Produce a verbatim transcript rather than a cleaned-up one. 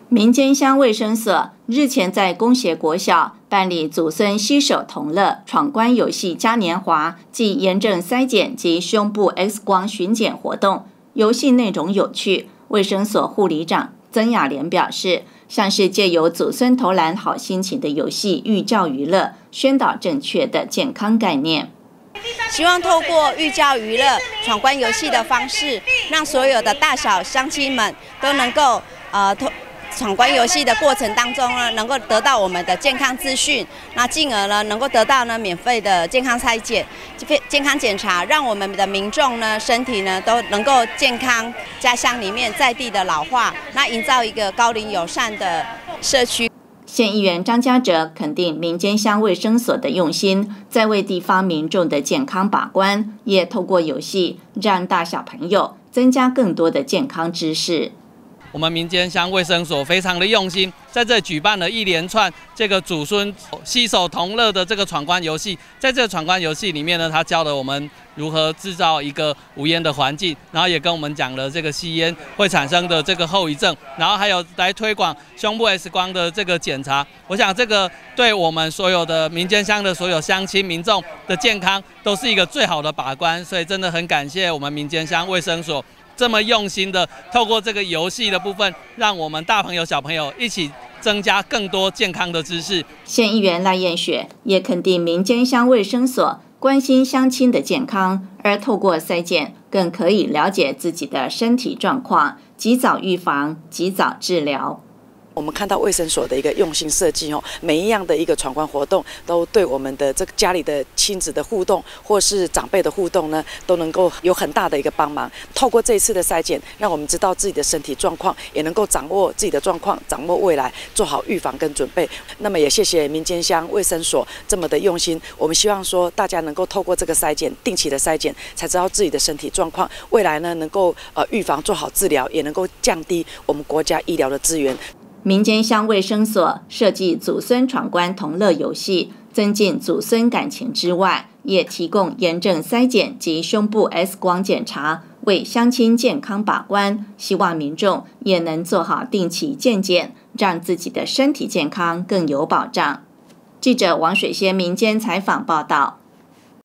民间乡卫生所日前在公协国小办理祖孙携手同乐闯关游戏嘉年华暨验证筛检及胸部 X 光巡检活动，游戏内容有趣。卫生所护理长曾雅莲表示，像是借由祖孙投篮好心情的游戏寓教于乐，宣导正确的健康概念。 希望透过寓教于乐、闯关游戏的方式，让所有的大小乡亲们都能够呃透。闯关游戏的过程当中呢，能够得到我们的健康资讯，那进而呢，能够得到呢免费的健康筛检、健康检查，让我们的民众呢身体呢都能够健康。家乡里面在地的老化，那营造一个高龄友善的社区。 县议员张家哲肯定民间乡卫生所的用心，在为地方民众的健康把关，也透过游戏让大小朋友增加更多的健康知识。 我们民间乡卫生所非常的用心，在这举办了一连串这个祖孙携手同乐的这个闯关游戏。在这个闯关游戏里面呢，他教了我们如何制造一个无烟的环境，然后也跟我们讲了这个吸烟会产生的这个后遗症，然后还有来推广胸部 X 光的这个检查。我想这个对我们所有的民间乡的所有乡亲民众的健康都是一个最好的把关，所以真的很感谢我们民间乡卫生所。这么用心的透过这个游戏的部分，让我们大朋友小朋友一起增加更多健康的知识。 县议员赖燕雪也肯定民间乡卫生所关心乡亲的健康，而透过筛检更可以了解自己的身体状况，及早预防，及早治疗。 我们看到卫生所的一个用心设计哦，每一样的一个闯关活动，都对我们的这个家里的亲子的互动，或是长辈的互动呢，都能够有很大的一个帮忙。透过这一次的筛检，让我们知道自己的身体状况，也能够掌握自己的状况，掌握未来，做好预防跟准备。那么也谢谢民间乡卫生所这么的用心。我们希望说，大家能够透过这个筛检，定期的筛检，才知道自己的身体状况，未来呢能够呃预防，做好治疗，也能够降低我们国家医疗的资源。 民间乡卫生所设计祖孙闯关同乐游戏，增进祖孙感情之外，也提供验证筛检及胸部 X 光检查，为乡亲健康把关。希望民众也能做好定期健检，让自己的身体健康更有保障。记者王水仙民间采访报道。